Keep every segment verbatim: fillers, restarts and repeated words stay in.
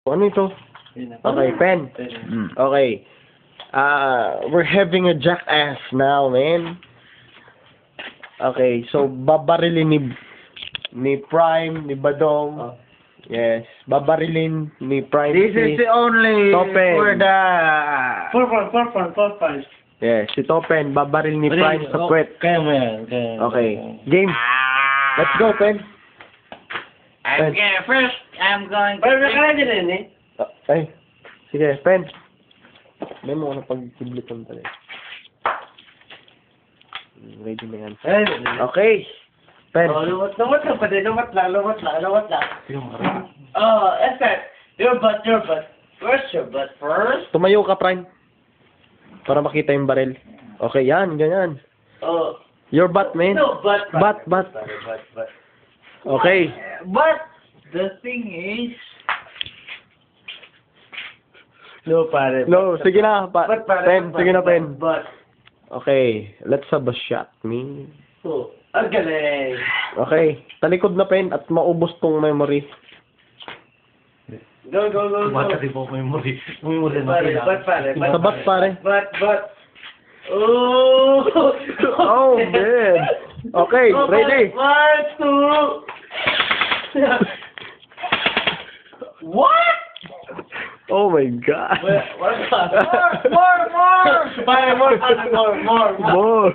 Ano ito? Okay, pen. Mm. Okay. Uh, we're having a jackass now, man. Okay, so babarilin ni ni Prime, ni Badong. Oh. Yes, babarilin ni Prime. This si is the only Topen. for the... Four five, four five, four five. Yes, si Topen, babaril ni Prime sa puwet. Kaya mo yan. Kaya mo Okay, yan. game. Let's go, Pen. I'm going first. I'm going to... Pero nakalagay din eh. Ah, ay, sige, Pen. May mo na pag-siblitan talaga. Ready na yan. Ay, Okay. Pen. Oh, lumot, lumot lang pa din. Lumot lang, lumot lang, lumot lang. Oh, Esther. Your butt, your butt. Where's your butt first? Tumayo ka, Prime. Para makita yung baril. Okay, yan, ganyan. Oh. Your butt, man. No, butt. Butt, butt. Butt, butt. Okay. But the thing is... No, pare. No, sige na. Pa Butt, pare. Pen, butt, sige na, butt, Pen. Butt. Okay, let's have a shot, me. Oh, ang galing. Okay, talikod na, Pen, at maubos tong memory. Go, go, go, go. Tumatati po ko yung memory. Memory na Pare, kailangan. butt, pare. butt, Sabat, pare. Butt, butt. Oh! Oh, man. Okay, Oh, ready? One, two. What? Oh my God. What? More, more, more. Pare, more, pare, more, more, more. More.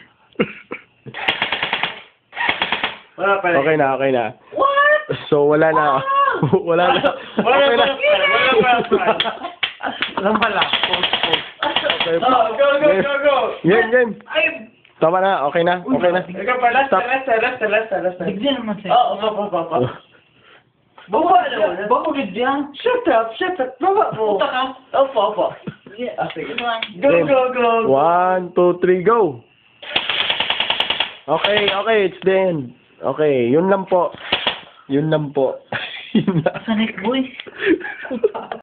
Wala, pare. Okay na, okay na. What? So, wala na. Wala na. Wala, Okay na. wala, pare. Wala, wala, pare. Alam pala. Post, post. Okay. Oh, go, go, go, go. Game, game. Ay, Tama na, okay na, okay na. ikaw pa, last, Stop. last, last, last, last. Bigyan naman sa'yo. Oo, baba, baba, baba. Baba na. Bako gid yan. Shut up, shut up. Baba mo. Puta ka. Opo, opo. Ah, sige. Go, Game. go, go. One, two, three, go. Okay, okay, it's the end. Okay, yun lang po. Yun lang po. Yun lang. Sanik boy.